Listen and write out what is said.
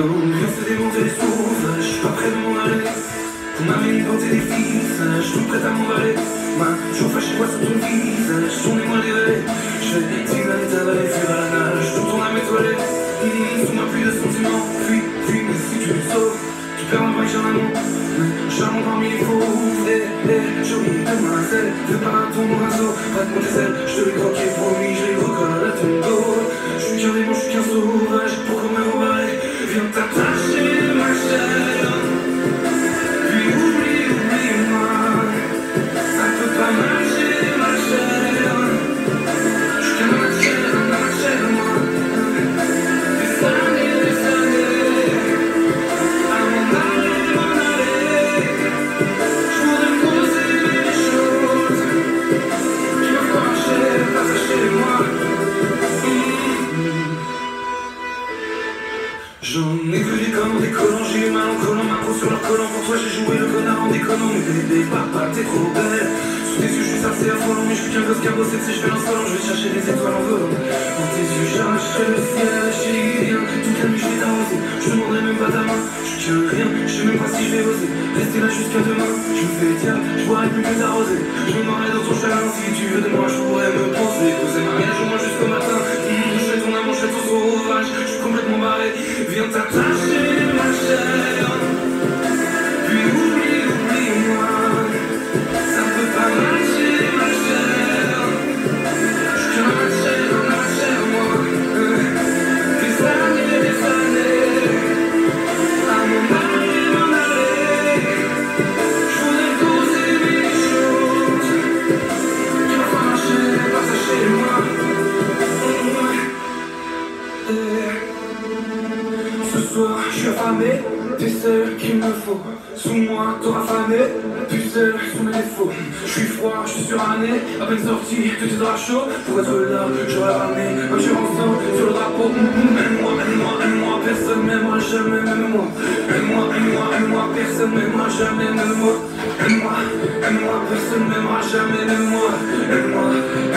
Viens se démonter les souffles, je suis pas prêt de m'en aller. On m'a mis dans tes visages, tout prêt à m'emballer. Ma jour fâché moi sur ton visage, tournez-moi les rêves. Je vais t'inhaler ta vallée, fuir à la nage, tout ton âme étoilée. Sous ma pluie de sentiments, fuis, mais si tu me sauves, tu perds un vrai charmant, charmant parmi les faux. Jolie demoiselle, fais pas ton oiseau, pas de mon ailes, je te l'ai croqué, promis, je les recolle à ton dos. Je suis qu'un démon, je suis qu'un sauvage, pourquoi me rembarrer? Viens t'attacher ma chair. Oublie-moi, ça peut pas marcher, ma chère. Je suis qu'un amateur, moi. Des années, à m'en aller. Je voudrais poser des choses qui me font marcher, passer chez moi. J'en ai vu des cons, des collants, j'ai eu mal en collant ma peau sur leur collant. Pour toi j'ai joué le connard en déconnant. Mais bébé, papa, t'es trop belle. Sous tes yeux je suis assez affolant. Mais je suis qu'un gosse cabossé, tu sais je fais l'insolent. Je vais chercher des étoiles en volant. Dans tes yeux cherche le ciel, j'ai rien. Toute la nuit je vais t'arroser, je te demanderai même pas ta main. Je tiens rien, je sais même pas si je vais oser rester là jusqu'à demain. Je me fais diable, je boirai plus que t'arroser. Je me marrerai dans ton chagrin. Si tu veux de moi je pourrais me poser. Poser mariage au moins jusqu'au matin. Je fais ton amour, je fais ton sauvage. Je suis complètement barré. Viens t'attacher ma chair. Puis oublie-moi. Ça peut pas marcher ma chair. Je suis qu'un amateur, moi. Des années à m'en aller. Je voudrais poser mes choses qui vont pas marcher, passer chez moi. Ce soir, je suis affamé, t'es celle qu'il me faut. Sous moi, t'auras fané, pucelle sous mes défauts. Je suis froid, je suis suranné, à peine sorti, tout est drap chaud. Pour être là, j'aurais ramené un tueur en sang sur le drapeau. Aime-moi, personne m'aimera jamais, même moi. Aime-moi, personne m'aimera jamais, même moi. Aime-moi, personne m'aimera jamais, même moi. Aime-moi.